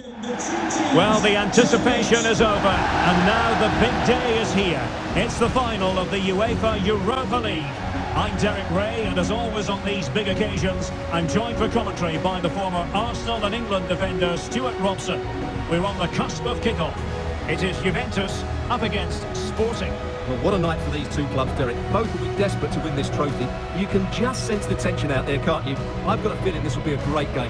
Well, the anticipation is over, and now the big day is here. It's the final of the UEFA Europa League. I'm Derek Ray, and as always on these big occasions, I'm joined for commentary by the former Arsenal and England defender Stuart Robson. We're on the cusp of kickoff. It is Juventus up against Sporting. Well, what a night for these two clubs, Derek. Both will be desperate to win this trophy. You can just sense the tension out there, can't you? I've got a feeling this will be a great game.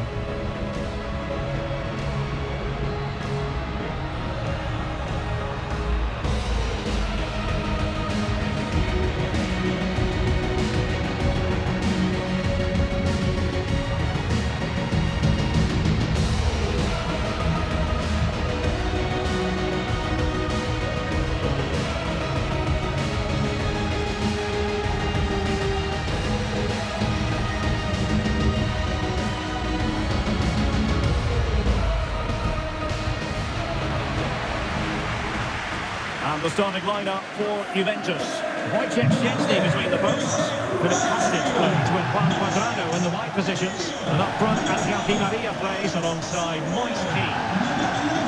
And the starting lineup for Juventus. Wojciech Szczęsny between the posts. Philip Kostic plays with Juan Cuadrado in the wide positions. And up front, Angel Di Maria plays alongside Moise Kean.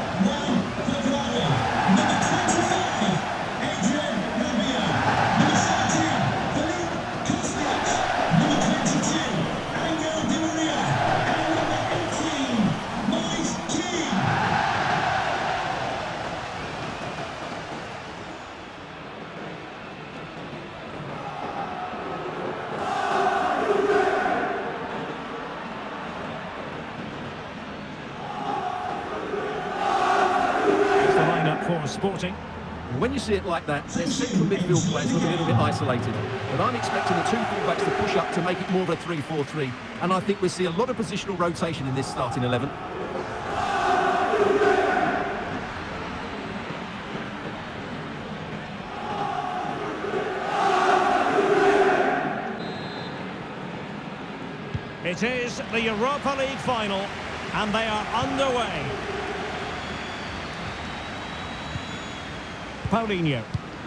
For Sporting. When you see it like that, their central midfield players look a little bit isolated. But I'm expecting the two fullbacks to push up to make it more of a 3-4-3. And I think we'll see a lot of positional rotation in this starting 11. It is the Europa League final, and they are underway. Paulinho.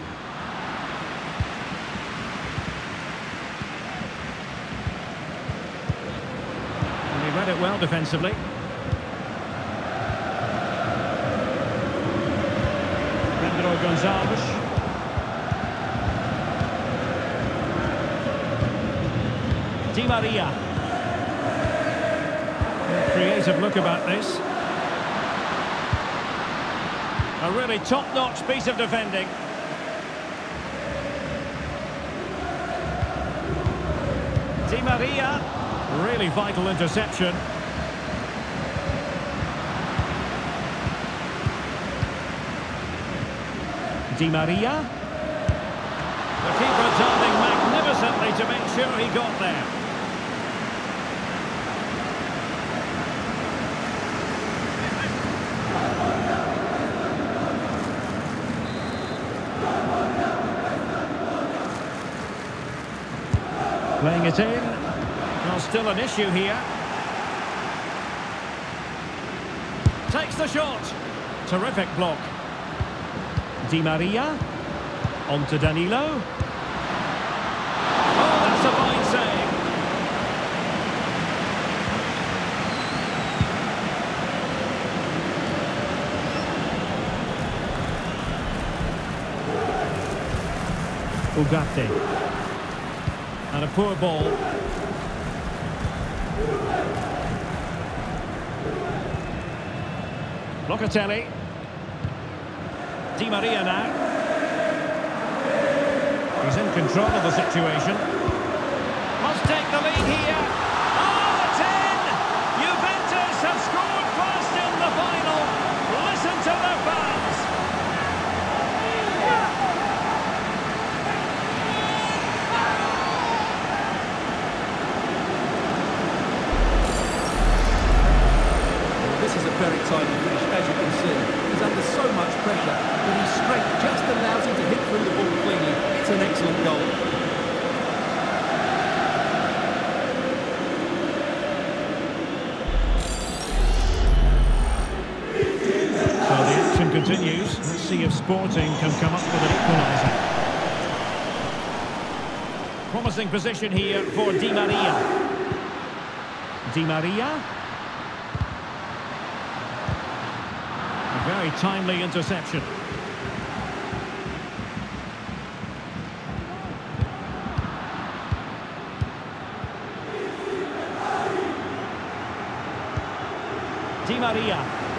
And he read it well defensively. Pedro Gonzalez. Di Maria. A creative look about this. A really top-notch piece of defending. Di Maria, really vital interception. Di Maria. The keeper diving magnificently to make sure he got there. Playing it in. Well, still an issue here. Takes the shot. Terrific block. Di Maria. On to Danilo. Oh, that's a fine save. Ugarte. And a poor ball. Locatelli. Di Maria now. He's in control of the situation. Must take the lead here. Oh, it's in! Juventus have scored first in the final. Listen to their fans. Very timely finish, as you can see. He's under so much pressure, but his strength just allows him to hit through the ball cleanly. It's an excellent goal. So the action continues. Let's see if Sporting can come up with an equaliser. Promising position here for Di Maria. Di Maria. Very timely interception. Di Maria.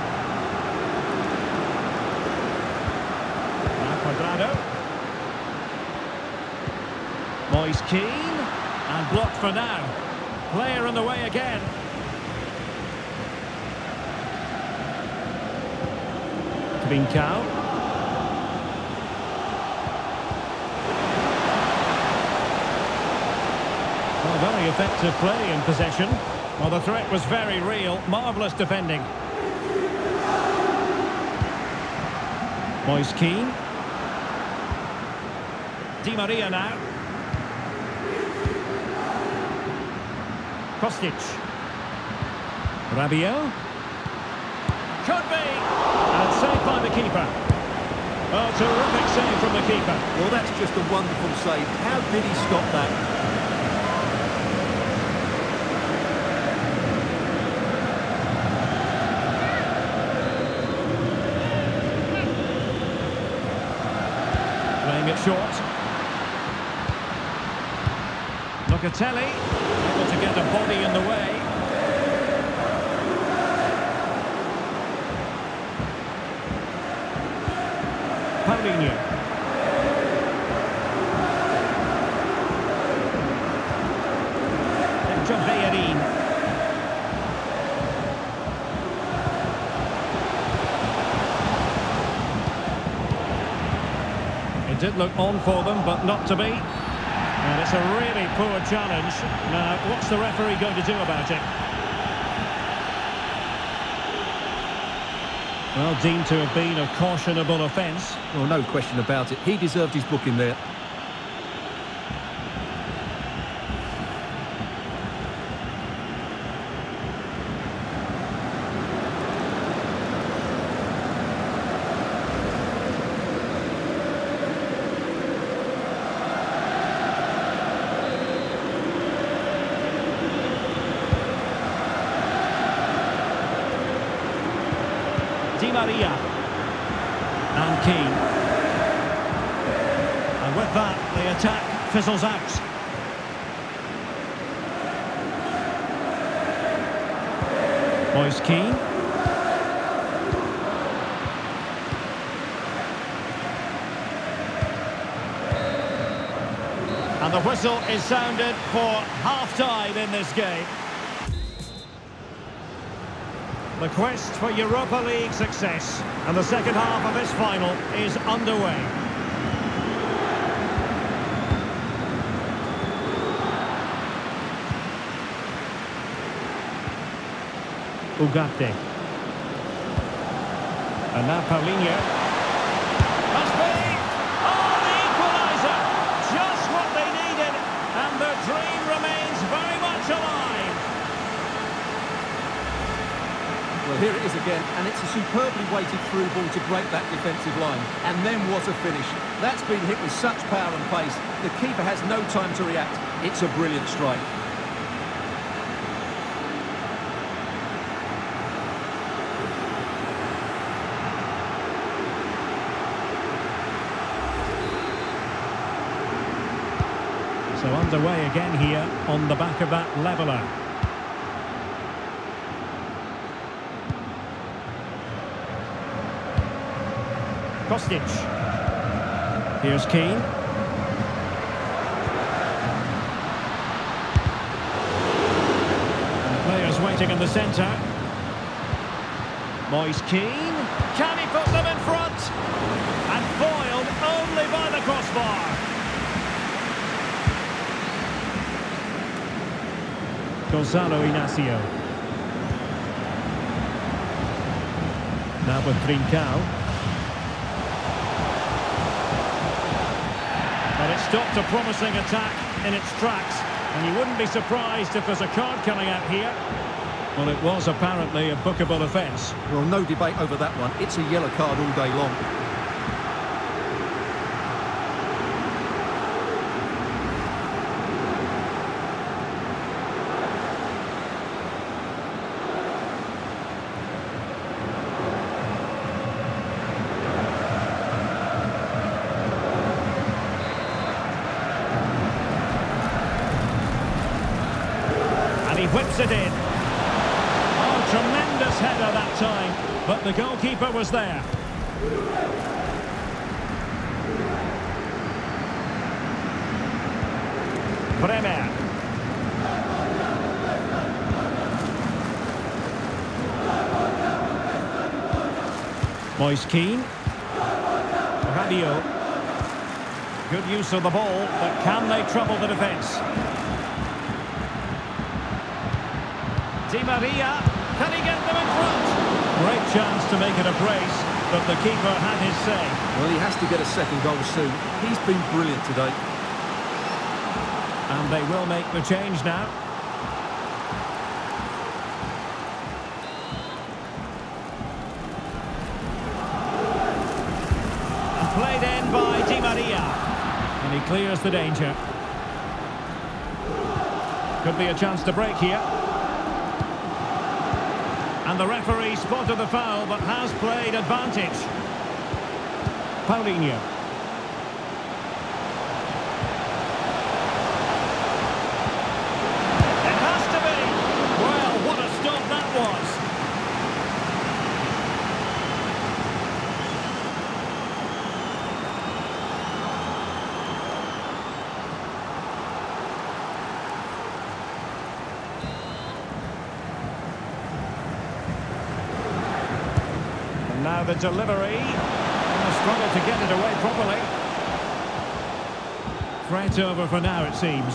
Now Cuadrado. Moise Keane. And blocked for now. Player in the way again. Trincao. Well, very effective play in possession. Well, the threat was very real. Marvellous defending. Moise Keane. Di Maria now. Kostic. Rabiot. Could be. And saved by the keeper. Oh, terrific save from the keeper. Well, that's just a wonderful save. How did he stop that? Playing it short. Locatelli, able to get a body in the way. Paulinho. Bellerin. It did look on for them, but not to be. And it's a really poor challenge. Now, what's the referee going to do about it? Well, deemed to have been a cautionable offence. Well, no question about it. He deserved his booking there. Di Maria and Keane, and with that the attack fizzles out. Moise Keane. And the whistle is sounded for half-time in this game. The quest for Europa League success, and the second half of this final is underway. Ugarte. And now Paulinho. Must be! Oh, the equaliser! Just what they needed, and their dream remains very much alive. Well, here it is again, and it's a superbly weighted through ball to break that defensive line. And then what a finish. That's been hit with such power and pace. The keeper has no time to react. It's a brilliant strike. So underway again here on the back of that leveller. Kostic. Here's Keane. And players waiting in the centre. Moise Keane. Can he put them in front? And foiled only by the crossbar. Gonzalo Inacio. Now with Trincao. But it stopped a promising attack in its tracks, and you wouldn't be surprised if there's a card coming out here. Well, it was apparently a bookable offence. Well, no debate over that one. It's a yellow card all day long. it in. Oh, tremendous header that time, but the goalkeeper was there. Bremer. Moise Keane. Radio. Good use of the ball, but can they trouble the defence? Di Maria, can he get them in front? Great chance to make it a brace, but the keeper had his say. Well, he has to get a second goal soon. He's been brilliant today. And they will make the change now. And played in by Di Maria. And he clears the danger. Could be a chance to break here. And the referee spotted the foul, but has played advantage. Paulinho. It has to be. Well, what a stop that was. Now the delivery, and the struggle to get it away properly. Threat over for now, it seems.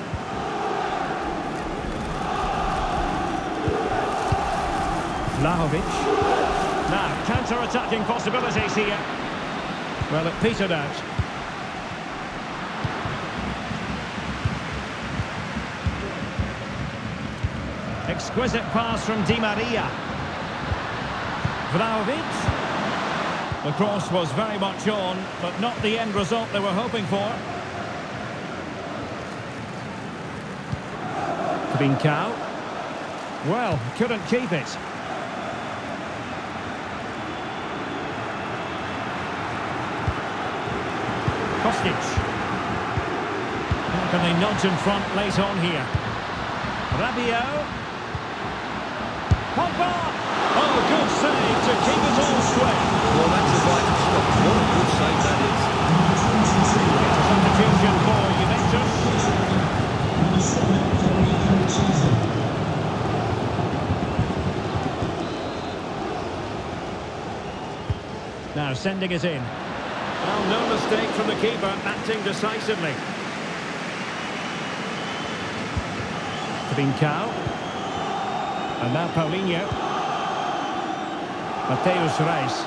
Vlahovic. Now, counter-attacking possibilities here. Well, it petered out. Exquisite pass from Di Maria. Vlahovic. The cross was very much on, but not the end result they were hoping for. Trincao. Well, couldn't keep it. Kostic. How can they nudge in front late on here? Rabiot. Pogba. Oh, good save to keep it all straight. Well, that's a vital stop. What a good save that is. It's a substitution for Juventus. Now sending it in. Well, no mistake from the keeper, acting decisively. Trincao. And now Paulinho. Mateus Reis.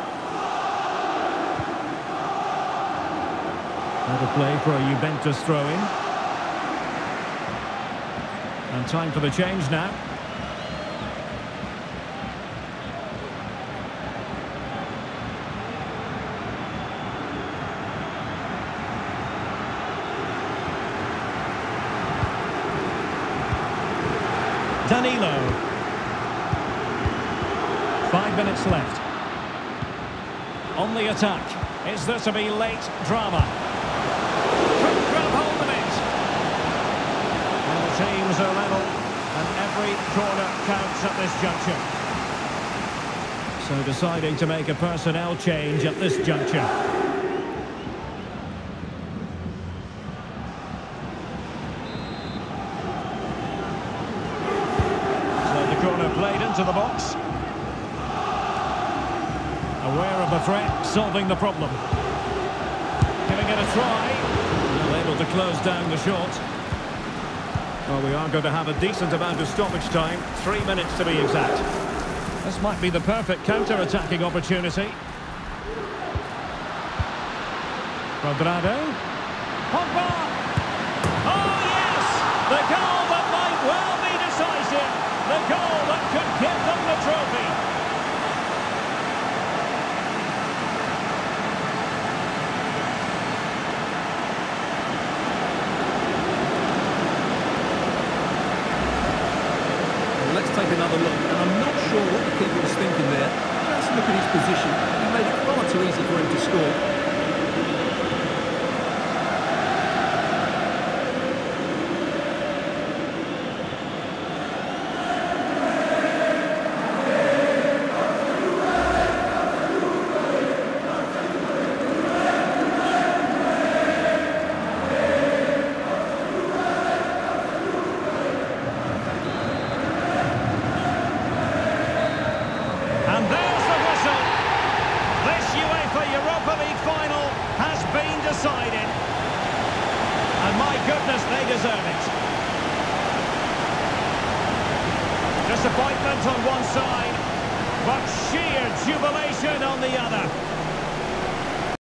Another play for a Juventus throw-in. And time for the change now. Danilo. 5 minutes left. On the attack. Is there to be late drama? Couldn't grab hold of it. And the teams are level. And every corner counts at this juncture. So deciding to make a personnel change at this juncture. So the corner played into the box. Aware of the threat, solving the problem. Giving it a try. Well, able to close down the shot. Well, we are going to have a decent amount of stoppage time. 3 minutes to be exact. This might be the perfect counter-attacking opportunity. Cuadrado. Pogba! Oh, yes! The goal that might well be decisive. The goal that could give them the trophy. Let's take another look, and I'm not sure what the keeper was thinking there. Just look at his position. He made it far too easy for him to score. they deserve it. Disappointment on one side, but sheer jubilation on the other.